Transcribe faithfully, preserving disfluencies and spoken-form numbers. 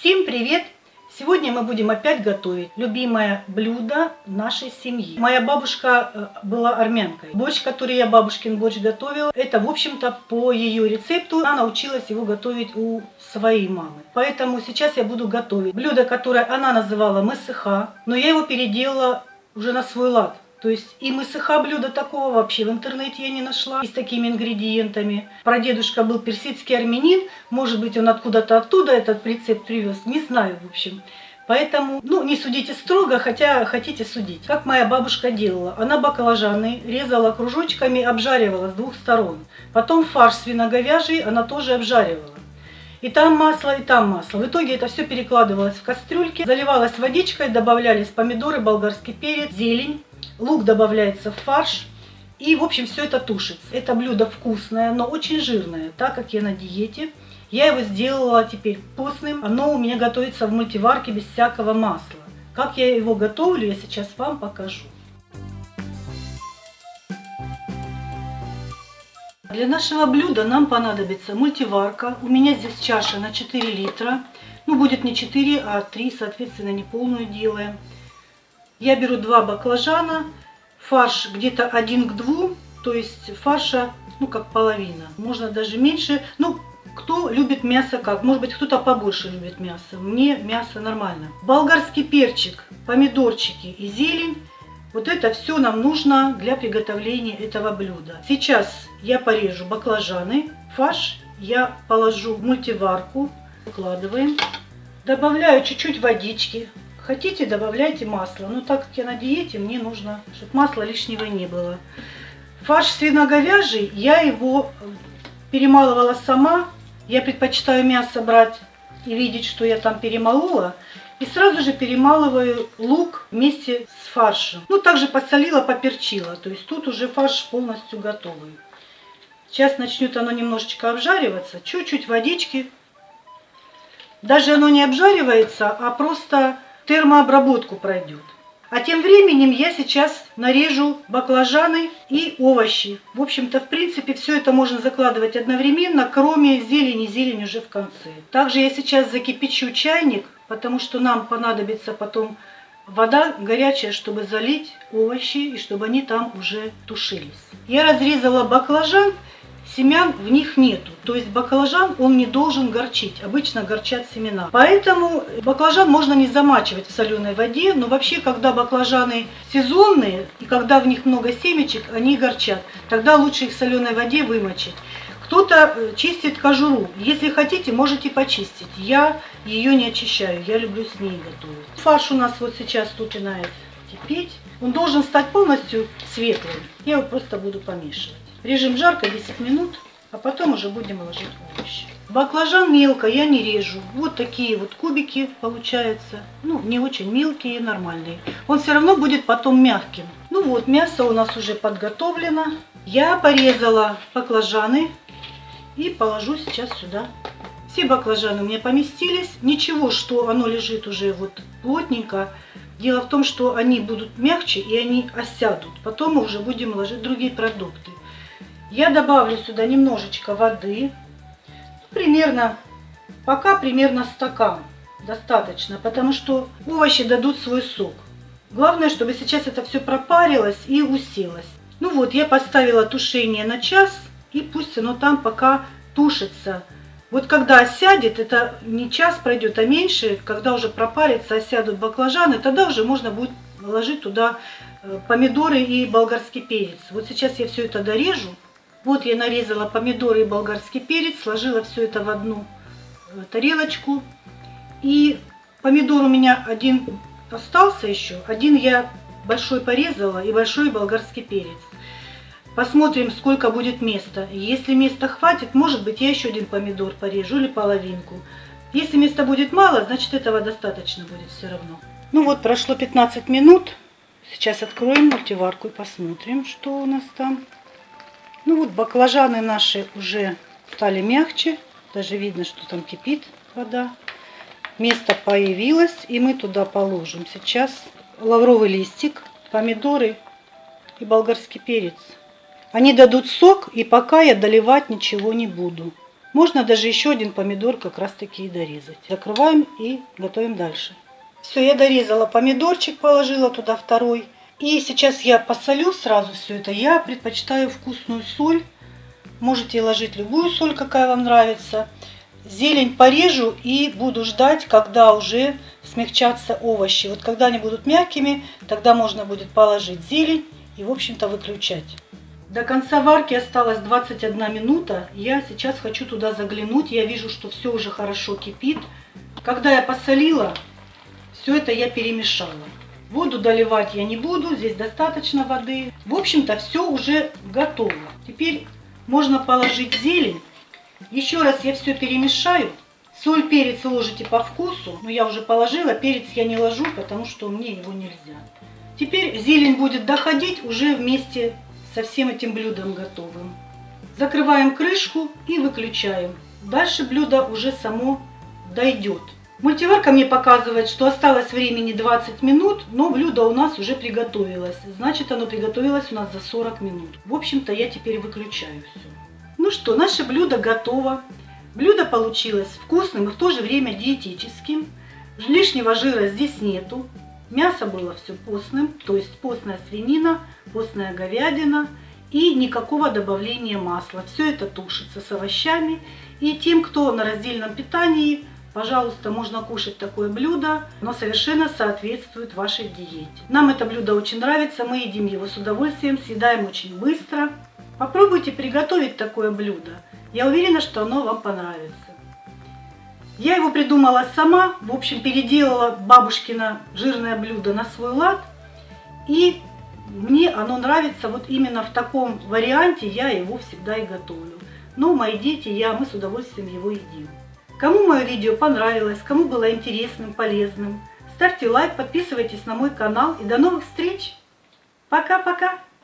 Всем привет! Сегодня мы будем опять готовить любимое блюдо нашей семьи. Моя бабушка была армянкой. Борщ, который я бабушкин борщ готовила, это, в общем-то, по ее рецепту. Она научилась его готовить у своей мамы. Поэтому сейчас я буду готовить блюдо, которое она называла мысыха, но я его переделала уже на свой лад. То есть и мысыха блюда такого вообще в интернете я не нашла и с такими ингредиентами. Прадедушка был персидский армянин, может быть, он откуда-то оттуда этот рецепт привез, не знаю, в общем. Поэтому, ну, не судите строго, хотя хотите судить. Как моя бабушка делала. Она баклажаны резала кружочками, обжаривала с двух сторон. Потом фарш свино-говяжий она тоже обжаривала. И там масло, и там масло. В итоге это все перекладывалось в кастрюльки, заливалось водичкой, добавлялись помидоры, болгарский перец, зелень. Лук добавляется в фарш. И, в общем, все это тушится. Это блюдо вкусное, но очень жирное. Так как я на диете, я его сделала теперь постным. Оно у меня готовится в мультиварке без всякого масла. Как я его готовлю, я сейчас вам покажу. Для нашего блюда нам понадобится мультиварка. У меня здесь чаша на четыре литра. Ну, будет не четыре, а три, соответственно, неполную делаем. Я беру два баклажана, фарш где-то один к двум, то есть фарша, ну, как половина. Можно даже меньше. Ну, кто любит мясо как? Может быть, кто-то побольше любит мясо. Мне мясо нормально. Болгарский перчик, помидорчики и зелень. Вот это все нам нужно для приготовления этого блюда. Сейчас я порежу баклажаны. Фарш я положу в мультиварку. Укладываем. Добавляю чуть-чуть водички. Хотите, добавляйте масло. Но так как я на диете, мне нужно, чтобы масла лишнего не было. Фарш свино-говяжий, я его перемалывала сама. Я предпочитаю мясо брать и видеть, что я там перемолола. И сразу же перемалываю лук вместе с фаршем. Ну, также посолила, поперчила. То есть тут уже фарш полностью готовый. Сейчас начнет оно немножечко обжариваться. Чуть-чуть водички. Даже оно не обжаривается, а просто термообработку пройдет. А тем временем я сейчас нарежу баклажаны и овощи. В общем-то, в принципе, все это можно закладывать одновременно, кроме зелени. Зелень уже в конце. Также я сейчас закипячу чайник, потому что нам понадобится потом вода горячая, чтобы залить овощи и чтобы они там уже тушились. Я разрезала баклажан. Семян в них нету. То есть баклажан, он не должен горчить. Обычно горчат семена. Поэтому баклажан можно не замачивать в соленой воде. Но вообще, когда баклажаны сезонные и когда в них много семечек, они горчат. Тогда лучше их в соленой воде вымочить. Кто-то чистит кожуру. Если хотите, можете почистить. Я ее не очищаю. Я люблю с ней готовить. Фарш у нас вот сейчас тут начинает кипеть. Он должен стать полностью светлым. Я его просто буду помешивать. Режем жарко десять минут, а потом уже будем ложить овощи. Баклажан мелко я не режу. Вот такие вот кубики получаются. Ну, не очень мелкие, нормальные. Он все равно будет потом мягким. Ну вот, мясо у нас уже подготовлено. Я порезала баклажаны и положу сейчас сюда. Все баклажаны у меня поместились. Ничего, что оно лежит уже вот плотненько. Дело в том, что они будут мягче и они осядут. Потом мы уже будем ложить другие продукты. Я добавлю сюда немножечко воды, примерно, пока примерно стакан, достаточно, потому что овощи дадут свой сок. Главное, чтобы сейчас это все пропарилось и уселось. Ну вот, я поставила тушение на час, и пусть оно там пока тушится. Вот когда осядет, это не час пройдет, а меньше, когда уже пропарится, осядут баклажаны, тогда уже можно будет ложить туда помидоры и болгарский перец. Вот сейчас я все это дорежу. Вот я нарезала помидоры и болгарский перец, сложила все это в одну тарелочку. И помидор у меня один остался еще, один я большой порезала и большой болгарский перец. Посмотрим, сколько будет места. Если места хватит, может быть, я еще один помидор порежу или половинку. Если места будет мало, значит, этого достаточно будет все равно. Ну вот, прошло пятнадцать минут. Сейчас откроем мультиварку и посмотрим, что у нас там. Ну вот, баклажаны наши уже стали мягче. Даже видно, что там кипит вода. Место появилось, и мы туда положим сейчас лавровый листик, помидоры и болгарский перец. Они дадут сок, и пока я доливать ничего не буду. Можно даже еще один помидор как раз таки и дорезать. Закрываем и готовим дальше. Все, я дорезала помидорчик, положила туда второй. И сейчас я посолю сразу все это. Я предпочитаю вкусную соль. Можете ложить любую соль, какая вам нравится. Зелень порежу и буду ждать, когда уже смягчатся овощи. Вот когда они будут мягкими, тогда можно будет положить зелень и, в общем-то, выключать. До конца варки осталось двадцать одна минута. Я сейчас хочу туда заглянуть. Я вижу, что все уже хорошо кипит. Когда я посолила, все это я перемешала. Воду доливать я не буду, здесь достаточно воды. В общем-то, все уже готово. Теперь можно положить зелень. Еще раз я все перемешаю. Соль, перец ложите по вкусу. Но я уже положила, перец я не ложу, потому что мне его нельзя. Теперь зелень будет доходить уже вместе со всем этим блюдом готовым. Закрываем крышку и выключаем. Дальше блюдо уже само дойдет. Мультиварка мне показывает, что осталось времени двадцать минут, но блюдо у нас уже приготовилось. Значит, оно приготовилось у нас за сорок минут. В общем-то, я теперь выключаю все. Ну что, наше блюдо готово. Блюдо получилось вкусным и в то же время диетическим. Лишнего жира здесь нету. Мясо было все постным, то есть постная свинина, постная говядина и никакого добавления масла. Все это тушится с овощами. И тем, кто на раздельном питании, пожалуйста, можно кушать такое блюдо, но совершенно соответствует вашей диете. Нам это блюдо очень нравится, мы едим его с удовольствием, съедаем очень быстро. Попробуйте приготовить такое блюдо. Я уверена, что оно вам понравится. Я его придумала сама, в общем, переделала бабушкино жирное блюдо на свой лад. И мне оно нравится вот именно в таком варианте, я его всегда и готовлю. Но мои дети, я, мы с удовольствием его едим. Кому мое видео понравилось, кому было интересным, полезным, ставьте лайк, подписывайтесь на мой канал и до новых встреч. Пока-пока!